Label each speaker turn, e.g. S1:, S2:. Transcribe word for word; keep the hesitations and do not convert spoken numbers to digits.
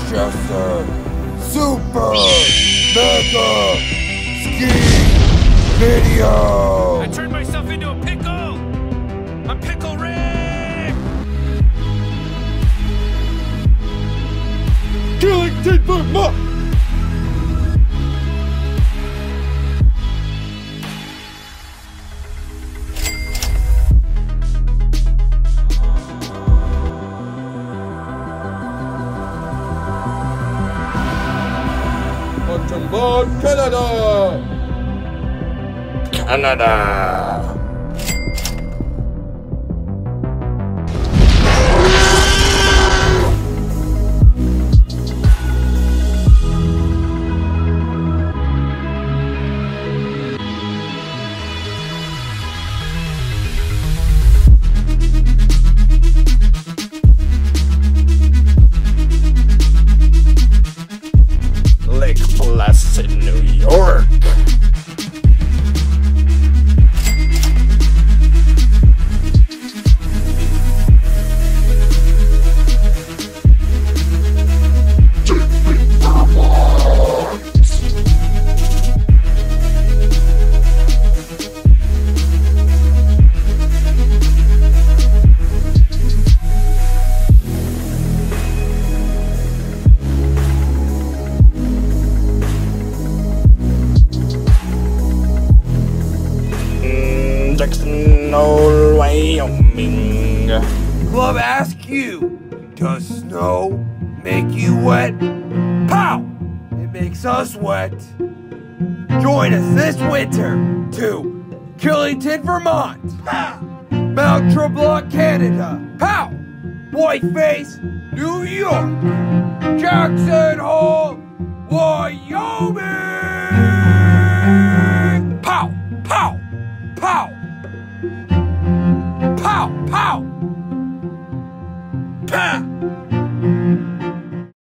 S1: just a super mega ski video.
S2: I turned myself into a pickle. A pickle Rick.
S1: Killing ten for month. Mountain Canada! Canada! Lake Placid, New York. Jackson, Wyoming.
S3: Club asks you, does snow make you wet? Pow! It makes us wet. Join us this winter to Killington, Vermont. Pow! Mount Tremblant, Canada. Pow! Whiteface, New York. Jackson Hole, Wyoming. Pow! Pow! Pow! Pow! Pow!